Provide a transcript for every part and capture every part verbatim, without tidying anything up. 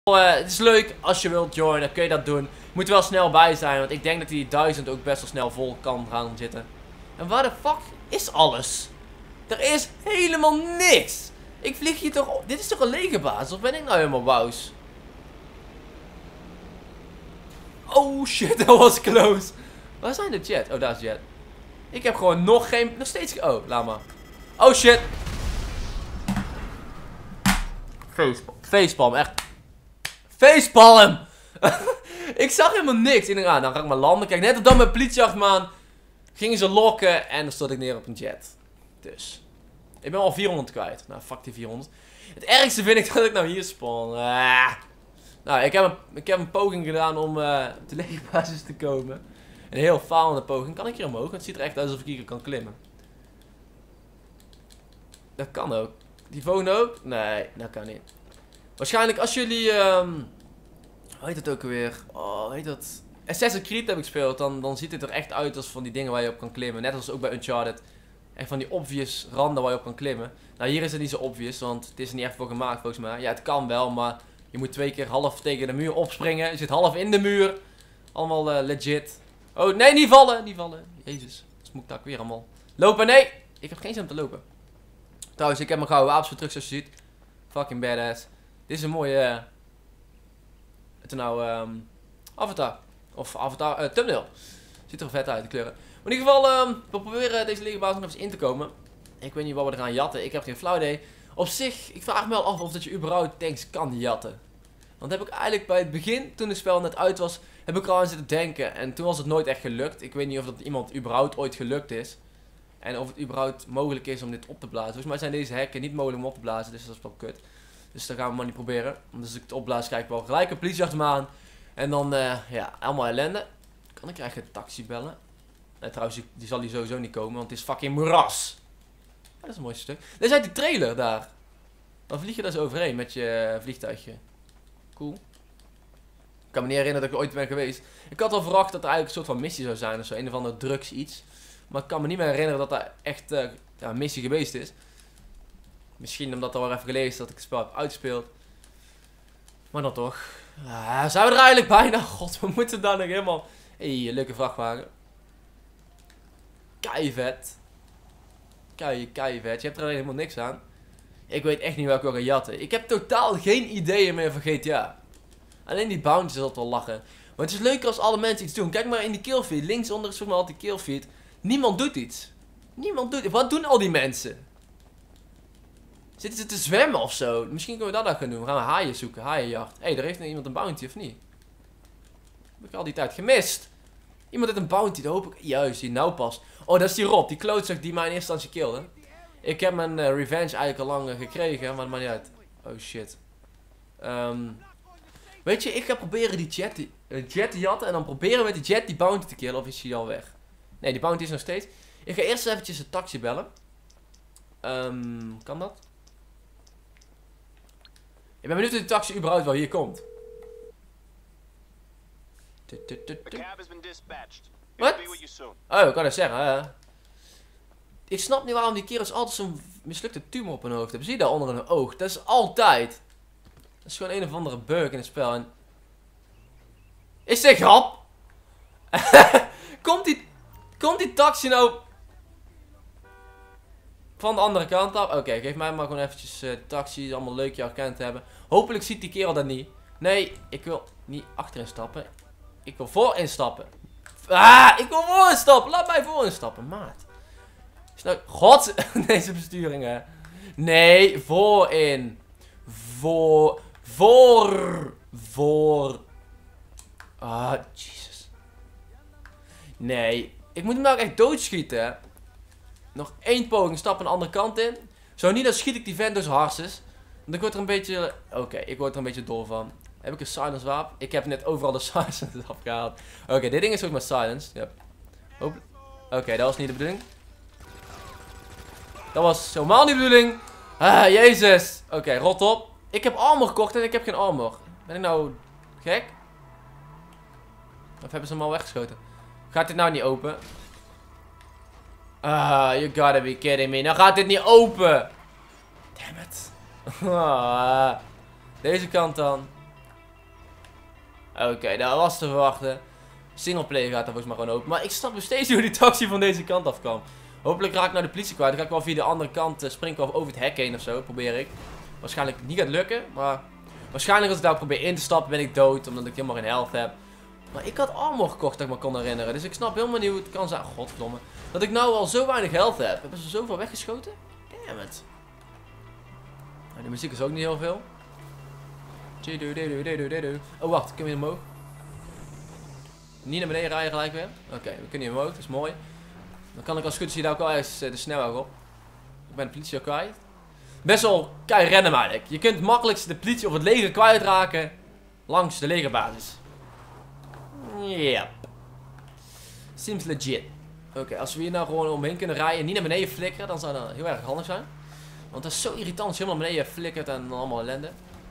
Uh, het is leuk als je wilt joinen, kun je dat doen. Moet er wel snel bij zijn, want ik denk dat die duizend ook best wel snel vol kan gaan zitten. En waar de fuck is alles? Er is helemaal niks. Ik vlieg hier toch op. Dit is toch een lege basis? Of ben ik nou helemaal wauws? Oh shit, dat was close. Waar zijn de jet? Oh, daar is jet. Ik heb gewoon nog geen... Nog steeds... Oh, laat maar. Oh shit. Facepalm. Facepalm, echt. Facepalm. Ik zag helemaal niks. Ik denk, ah, dan ga ik maar landen. Kijk, net op dat mijn politiejacht man gingen ze lokken en dan stort ik neer op een jet. Dus. Ik ben al vierhonderd kwijt. Nou, fuck die vierhonderd. Het ergste vind ik dat ik nou hier spawn. Ah. Nou, ik heb, een, ik heb een poging gedaan om uh, op de legerbasis te komen. Een heel falende poging. Kan ik hier omhoog? Het ziet er echt uit alsof ik hier kan klimmen. Dat kan ook. Die volgende ook? Nee, dat kan niet. Waarschijnlijk als jullie... Um, hoe heet het ook alweer? Oh, hoe heet dat? Assassin's Creed heb ik gespeeld. Dan, dan ziet het er echt uit als van die dingen waar je op kan klimmen. Net als ook bij Uncharted. Echt van die obvious randen waar je op kan klimmen. Nou, hier is het niet zo obvious, want het is er niet echt voor gemaakt volgens mij. Ja, het kan wel, maar je moet twee keer half tegen de muur opspringen. Je zit half in de muur. Allemaal uh, legit. Oh, nee, niet vallen, niet vallen. Jezus, dat moet ik daar weer allemaal. Lopen, nee! Ik heb geen zin om te lopen. Trouwens, ik heb mijn gouden wapens weer terug, zoals je ziet. Fucking badass. Dit is een mooie... Uh, het is nou... Um, avatar. Of avatar... Uh, thumbnail. Ziet er vet uit, de kleuren. Maar in ieder geval, um, we proberen deze legerbasis nog eens in te komen. Ik weet niet wat we er gaan jatten. Ik heb geen flauw idee. Op zich, ik vraag me wel af of dat je überhaupt tanks kan jatten. Want heb ik eigenlijk bij het begin, toen het spel net uit was, heb ik er al aan zitten denken. En toen was het nooit echt gelukt. Ik weet niet of dat iemand überhaupt ooit gelukt is. En of het überhaupt mogelijk is om dit op te blazen. Volgens mij zijn deze hekken niet mogelijk om op te blazen, dus dat is wel kut. Dus dat gaan we maar niet proberen. Want als ik het opblaas, krijg ik wel gelijk een politie achter me aan. En dan, uh, ja, allemaal ellende. Kan ik eigenlijk een taxi bellen? Nee, trouwens, die, die zal hier sowieso niet komen, want het is fucking moeras. Oh, dat is een mooi stuk. Dit is uit die trailer daar. Dan vlieg je daar zo overheen met je uh, vliegtuigje. Cool. Ik kan me niet herinneren dat ik ooit ben geweest. Ik had al verwacht dat er eigenlijk een soort van missie zou zijn of zo. Een of andere drugs iets. Maar ik kan me niet meer herinneren dat dat echt uh, ja, een missie geweest is. Misschien omdat er wel even geleden is dat ik het spel heb uitgespeeld. Maar dan toch. Uh, zijn we er eigenlijk bijna? God, we moeten dan nog helemaal... Hé, hey, leuke vrachtwagen. Kei vet. Kei, kei vet. Je hebt er alleen helemaal niks aan. Ik weet echt niet welke ik wil gaan jatten. Ik heb totaal geen ideeën meer van G T A. Alleen die bounties is altijd wel lachen. Maar het is leuker als alle mensen iets doen. Kijk maar in die killfeed. Linksonder is volgens mij altijd die killfeed. Niemand doet iets. Niemand doet iets. Wat doen al die mensen? Zitten ze te zwemmen of zo? Misschien kunnen we dat ook gaan doen. We gaan we haaien zoeken. Haaienjacht. Hé, hey, er heeft nog iemand een bounty of niet? Heb ik al die tijd gemist. Iemand heeft een bounty. Dat hoop ik. Juist, die nou pas. Oh, dat is die Rob. Die klootzak die mij in eerste instantie killde. Ik heb mijn uh, revenge eigenlijk al lang uh, gekregen. Maar dat maakt niet uit. Oh shit. Um, weet je, ik ga proberen die jet, die, uh, jet te jatten. En dan proberen met die jet die bounty te killen. Of is hij al weg? Nee, die bounty is nog steeds. Ik ga eerst eventjes een taxi bellen. Um, kan dat? Ik ben benieuwd of die taxi überhaupt wel hier komt. Wat? Oh, ik kan het zeggen. Uh. Ik snap niet waarom die kerels altijd zo'n mislukte tumor op hun hoofd hebben. Zie je daar onder hun oog? Dat is altijd. Dat is gewoon een of andere bug in het spel. En... Is dit grap? komt, die, komt die taxi nou... van de andere kant af? Oké, okay, geef mij maar gewoon eventjes uh, taxi. Is allemaal leuk je herkend te hebben. Hopelijk ziet die kerel dat niet. Nee, ik wil niet achterin stappen. Ik wil voorin stappen. Ah, ik wil voorin stappen. Laat mij voorin stappen, maat. Is nou... God, deze besturingen. Nee, voorin. Voor... Voor... Voor... Ah, jezus. Nee. Ik moet hem nou echt doodschieten. Nog één poging, stap een andere kant in. Zo niet, dan schiet ik die vent door zijn harses. Want ik word er een beetje... Oké, okay, ik word er een beetje dol van. Heb ik een silence wapen? Ik heb net overal de silence afgehaald. Oké, okay, dit ding is ook maar silence. Yep. Oké, okay, dat was niet de bedoeling. Dat was helemaal niet de bedoeling. Ah, jezus. Oké, okay, rot op. Ik heb armor gekocht en ik heb geen armor. Ben ik nou gek? Of hebben ze hem al weggeschoten? Gaat dit nou niet open? Ah, you gotta be kidding me. Nou gaat dit niet open. Damn it. Ah, deze kant dan. Oké, okay, dat was te verwachten. Singleplayer gaat er volgens mij gewoon open. Maar ik snap nog steeds niet hoe die taxi van deze kant af kan. Hopelijk raak ik naar de politie kwijt. Dan ga ik wel via de andere kant uh, spring ik wel over het hek heen of zo. Probeer ik. Waarschijnlijk niet gaat lukken. Maar waarschijnlijk als ik daar probeer in te stappen ben ik dood. Omdat ik helemaal geen health heb. Maar ik had armor gekocht dat ik me kon herinneren. Dus ik snap helemaal niet hoe het kan zijn. Godverdomme. Dat ik nou al zo weinig health heb. Hebben ze zoveel weggeschoten? Damn it. Nou, die muziek is ook niet heel veel. Oh wacht, kunnen we hier omhoog? Niet naar beneden rijden gelijk weer. Oké, okay, we kunnen hier omhoog, dat is mooi. Dan kan ik als goed zie daar ook al ergens de snelweg op. Ik ben de politie al kwijt. Best wel kei rennen eigenlijk. Je kunt makkelijkst de politie of het leger kwijtraken langs de legerbasis. Yep. Seems legit. Oké, okay, als we hier nou gewoon omheen kunnen rijden, niet naar beneden flikkeren, dan zou dat heel erg handig zijn. Want dat is zo irritant als je helemaal naar beneden flikkert en allemaal ellende.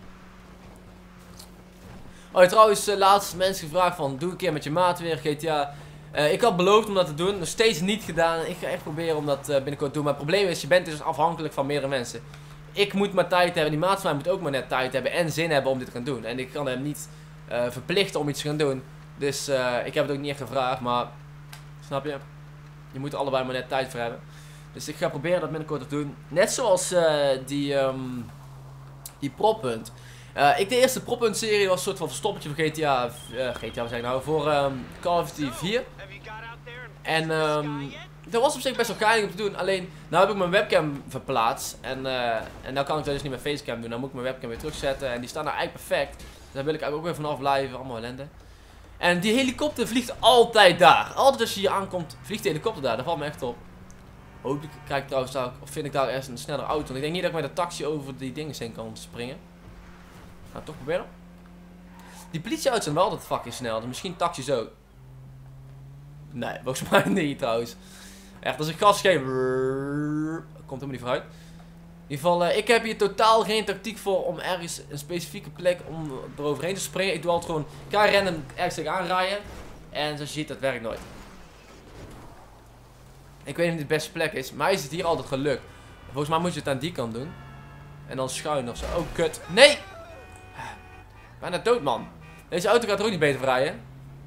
Oh, ja, trouwens, uh, laatst mensen gevraagd van, doe een keer met je maat weer G T A. Uh, ik had beloofd om dat te doen, nog steeds niet gedaan. Ik ga echt proberen om dat uh, binnenkort te doen. Maar het probleem is, je bent dus afhankelijk van meerdere mensen. Ik moet maar tijd hebben, die maat van mij moet ook maar net tijd hebben en zin hebben om dit te gaan doen. En ik kan hem niet uh, verplichten om iets te gaan doen. Dus uh, ik heb het ook niet echt gevraagd, maar snap je? Je moet er allebei maar net tijd voor hebben. Dus ik ga proberen dat binnenkort te doen. Net zoals uh, die, um, die proppunt. Uh, ik de eerste proppunt serie was een soort van verstoppertje voor G T A. Uh, G T A, wat zeg ik nou? Voor um, Call of Duty vier. En um, dat was op zich best wel geinig om te doen. Alleen, nou heb ik mijn webcam verplaatst. En, uh, en nou kan ik dat dus niet met facecam doen. Dan moet ik mijn webcam weer terugzetten. En die staat nou eigenlijk perfect. Dus daar wil ik eigenlijk ook weer vanaf blijven. Allemaal ellende. En die helikopter vliegt altijd daar. Altijd als je hier aankomt, vliegt de helikopter daar. Dat valt me echt op. Hopelijk krijg ik trouwens daar, of vind ik daar ergens een snellere auto. Want ik denk niet dat ik met de taxi over die dingen heen kan springen. Ga het toch proberen. Die politieauto's zijn wel altijd fucking snel. Dus misschien taxis ook. Nee, volgens mij niet trouwens. Echt, als ik gas geef... Komt helemaal niet vooruit. In ieder geval, uh, ik heb hier totaal geen tactiek voor om ergens een specifieke plek om eroverheen te springen. Ik doe altijd gewoon, ik ga random ergens tegenaan rijden. En zoals je ziet, dat werkt nooit. Ik weet niet of dit de beste plek is. Maar is het hier altijd gelukt. Volgens mij moet je het aan die kant doen. En dan schuin of zo. Oh, kut. Nee! Bijna dood, man. Deze auto gaat er ook niet beter voor rijden.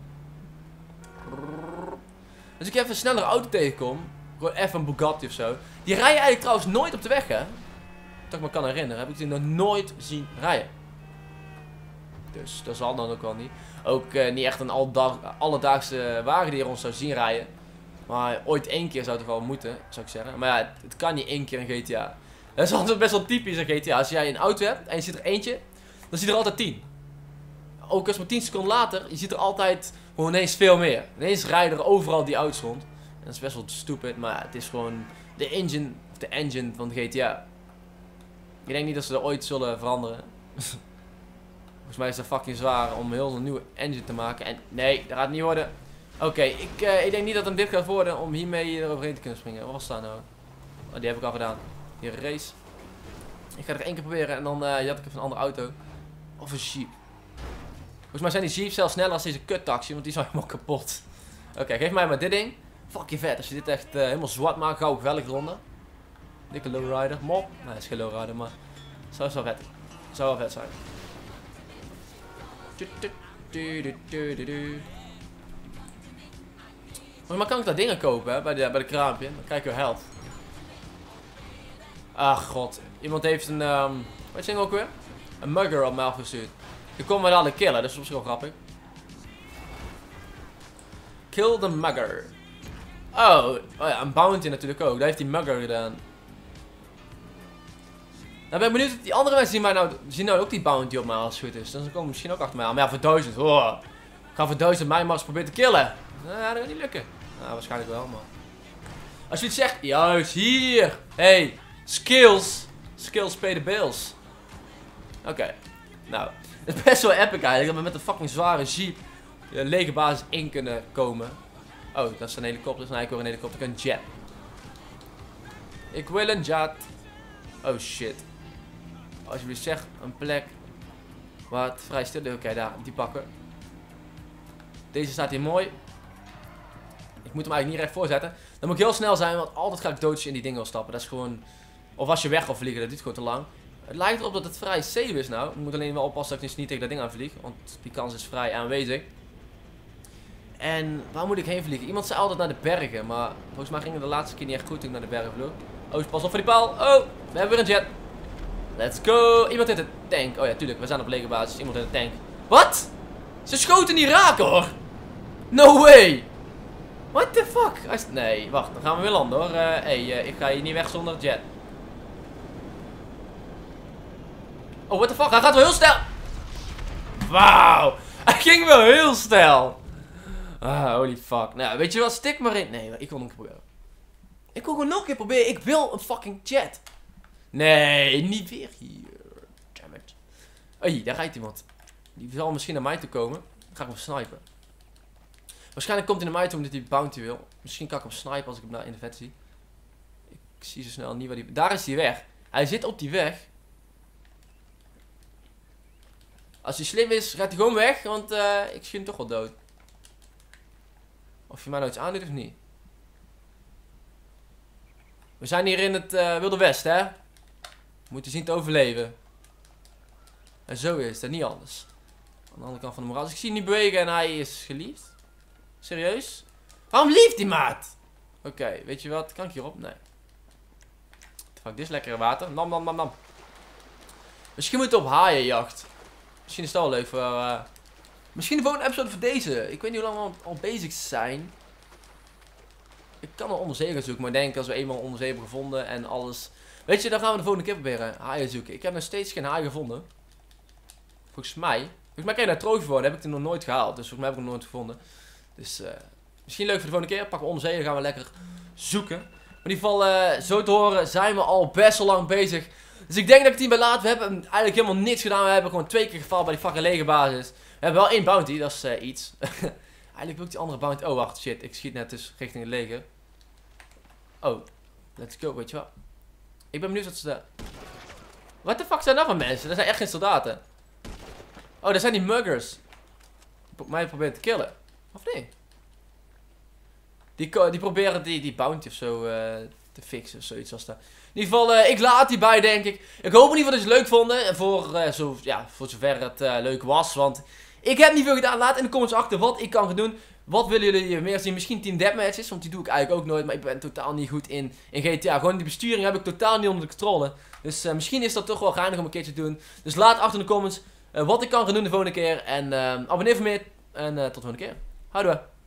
Als ik even een snellere auto tegenkom. Gewoon even een Bugatti of zo. Die rijden eigenlijk trouwens nooit op de weg, hè. Dat ik me kan herinneren. Heb ik die nog nooit zien rijden. Dus dat zal dan ook wel niet. Ook uh, niet echt een alledaagse wagen die je ons zou zien rijden. Maar ooit één keer zou het wel moeten, zou ik zeggen. Maar ja, het, het kan niet één keer in G T A. Dat is altijd best wel typisch in G T A. Als jij een auto hebt en je ziet er eentje, dan zie je er altijd tien. Ook als maar tien seconden later, je ziet er altijd gewoon ineens veel meer. Ineens rijden er overal die auto's rond. En dat is best wel stupid, maar het is gewoon de engine, of de engine van G T A. Ik denk niet dat ze er ooit zullen veranderen. Volgens mij is het fucking zwaar om heel een nieuwe engine te maken. En nee, dat gaat het niet worden. Oké, okay, ik, uh, ik denk niet dat hem dit gaat worden om hiermee eroverheen te kunnen springen. Wat was dat nou? Oh, die heb ik al gedaan. Die race. Ik ga er één keer proberen en dan uh, had ik even een andere auto. Of een jeep. Volgens mij zijn die jeeps zelfs sneller als deze kuttaxi, want die zijn helemaal kapot. Oké, okay, geef mij maar dit ding. Fuck je vet, als je dit echt uh, helemaal zwart maakt, gauw geweldig ronde. Dikke lowrider, mop. Nee, dat is geen lowrider, maar zou wel vet. Zou wel vet zijn. Maar kan ik daar dingen kopen, hè, bij de, bij de kraampje? Dan krijg je health. Ach god, iemand heeft een, um, wat zeg ik ook weer? Een mugger op mij afgestuurd. Die kon me dadelijk killen, dus dat is wel grappig. Kill the mugger. Oh, oh ja, een bounty natuurlijk ook. Daar heeft die mugger gedaan. Nou ben ik benieuwd of die andere mensen zien, mij nou, zien nou ook die bounty op mij als het goed is. Dan komen misschien ook achter mij aan. Maar ja, voor duizend. Oh. Ik ga voor duizend mij maar eens proberen te killen. Nou, dat gaat niet lukken. Nou, waarschijnlijk wel, maar. Als je iets zegt, juist hier. Hey, skills. Skills pay the bills. Oké. Okay. Nou, het is best wel epic eigenlijk. Dat we met een fucking zware jeep de lege basis in kunnen komen. Oh, dat is een helikopter. Nee, ik wil een helikopter. Ik wil een jet. Ik wil een jet. Oh shit. Als je zegt een plek waar het vrij stil is. Oké, okay, daar. Die pakken. Deze staat hier mooi. Ik moet hem eigenlijk niet recht voorzetten. Dan moet ik heel snel zijn, want altijd ga ik doodjes in die dingen wil stappen. Dat is gewoon... Of als je weg wil vliegen, dat duurt gewoon te lang. Het lijkt erop dat het vrij safe is nou. Ik moet alleen wel oppassen dat ik dus niet tegen dat ding aan vlieg. Want die kans is vrij aanwezig. En waar moet ik heen vliegen? Iemand zei altijd naar de bergen. Maar volgens mij ging het de laatste keer niet echt goed toen ik naar de bergen vloog. Oh, pas op voor die paal. Oh, we hebben weer een jet. Let's go. Iemand heeft een tank. Oh ja, tuurlijk. We zijn op legerbasis. Iemand heeft een tank. Wat? Ze schoten niet raken hoor. No way. What the fuck? Nee, wacht. Dan gaan we weer landen hoor. Hé, uh, hey, uh, ik ga hier niet weg zonder jet. Oh, what the fuck? Hij gaat wel heel snel. Wauw. Hij ging wel heel snel. Ah, holy fuck. Nou, weet je wat? Stik maar in. Nee, ik wil nog een keer proberen. Ik wil gewoon nog een keer proberen. Ik wil een fucking jet. Nee, niet weer hier. Damn it. Oh, daar rijdt iemand. Die zal misschien naar mij toe komen. Dan ga ik hem snipen. Waarschijnlijk komt hij naar mij toe omdat hij bounty wil. Misschien kan ik hem snipen als ik hem daar in de vet zie. Ik zie zo snel niet waar hij... Daar is hij weg. Hij zit op die weg. Als hij slim is, gaat hij gewoon weg. Want uh, ik schiet hem toch wel dood. Of je mij nou iets aandoet of niet. We zijn hier in het uh, Wilde West, hè. We moeten zien te overleven. En zo is het, niet anders. Aan de andere kant van de moraal. Dus ik zie hem niet bewegen en hij is geliefd. Serieus? Waarom lieft die maat? Oké, okay, weet je wat? Kan ik hierop? Nee. Fuck, dit is lekkere water. Nam, nam, nam, nam. Misschien moeten we op haaienjacht. Misschien is dat wel leuk voor... Uh... Misschien de volgende episode voor deze. Ik weet niet hoe lang we al bezig zijn. Ik kan nog onder zee gaan zoeken. Maar ik denk als we eenmaal onder zee hebben gevonden en alles... Weet je, dan gaan we de volgende keer proberen haaien zoeken. Ik heb nog steeds geen haai gevonden. Volgens mij. Volgens mij kan je daar trofee voor. Dat heb ik er nog nooit gehaald. Dus volgens mij heb ik hem nooit gevonden. Dus uh, misschien leuk voor de volgende keer. Pakken we onder zee. Dan gaan we lekker zoeken. Maar in ieder geval, uh, zo te horen, zijn we al best wel lang bezig. Dus ik denk dat ik het hierbij laat. We hebben eigenlijk helemaal niks gedaan. We hebben gewoon twee keer gevallen bij die fucking legerbasis. We hebben wel één bounty. Dat is uh, iets. Eigenlijk wil ik die andere bounty... Oh, wacht. Shit. Ik schiet net dus richting het leger. Oh. Let's go. Weet je wel. Ik ben benieuwd wat ze daar... What the fuck zijn dat van mensen? Dat zijn echt geen soldaten. Oh, dat zijn die muggers. Die mij proberen te killen. Of nee? Die, die proberen die, die bounty of zo uh, te fixen of zoiets als dat. In ieder geval, uh, ik laat die bij, denk ik. Ik hoop in ieder geval dat ze het leuk vonden. En voor, uh, zo, ja, voor zover het uh, leuk was. Want ik heb niet veel gedaan. Laat in de comments achter wat ik kan gaan doen. Wat willen jullie meer zien? Misschien team deathmatches, want die doe ik eigenlijk ook nooit. Maar ik ben totaal niet goed in, in G T A. Gewoon die besturing heb ik totaal niet onder de controle. Dus uh, misschien is dat toch wel geinig om een keertje te doen. Dus laat achter in de comments uh, wat ik kan gaan doen de volgende keer. En uh, abonneer voor meer. En uh, tot de volgende keer. Houdoe.